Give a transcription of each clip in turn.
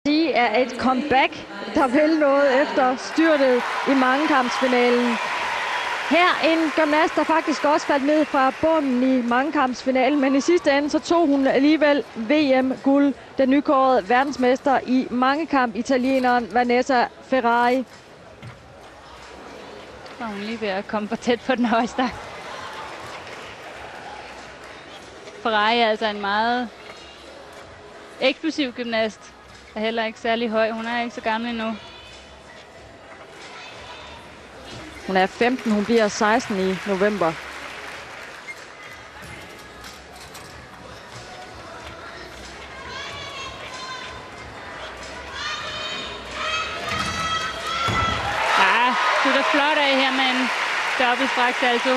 Det er et comeback, der vil noget efter styrtet i mangekampsfinalen. Her en gymnast, der faktisk også faldt ned fra bunden i mangekampsfinalen, men i sidste ende så tog hun alligevel VM-guld, den nykårede verdensmester i mangekamp, italieneren Vanessa Ferrari. Så hun lige ved at komme for tæt på den højeste. Ferrari er altså en meget eksplosiv gymnast. Er heller ikke særlig høj. Hun er ikke så gammel endnu. Hun er 15, hun bliver 16 i november. Ja, det er flot af her med en dobbelt strakt salto.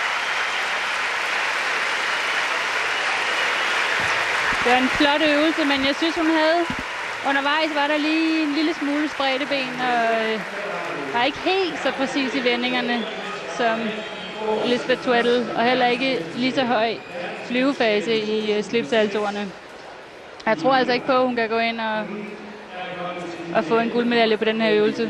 Det var en flot øvelse, men jeg synes, hun havde undervejs var der lige en lille smule spredte ben, og var ikke helt så præcis i vendingerne som Elizabeth Tweddle, og heller ikke lige så høj flyvefase i slipsaltoerne. Jeg tror altså ikke på, at hun kan gå ind og få en guldmedalje på den her øvelse.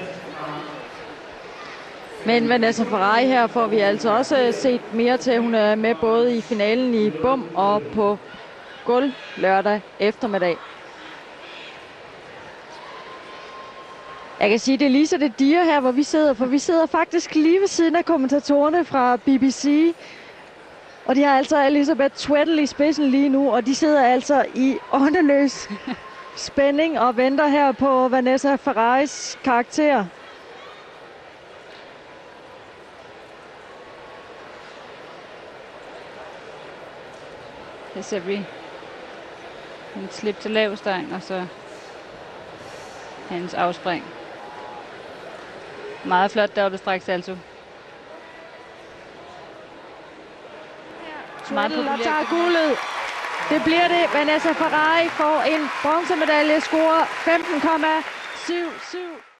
Men Vanessa Ferrari her får vi altså også set mere til. Hun er med både i finalen i bum og på gulv lørdag eftermiddag. Jeg kan sige, det er lige så det diger her, hvor vi sidder, for vi sidder faktisk lige ved siden af kommentatorerne fra BBC. Og de har altså Elizabeth Tweddle i spidsen lige nu, og de sidder altså i åndeløs spænding og venter her på Vanessa Ferraris karakter. Her ser vi en slip til lavstang, og så hans afspring. Meget flot dobbeltstrakt salto. Tweddle tager guldet. Det bliver det. Vanessa Ferrari får en bronzemedalje, score 15,77.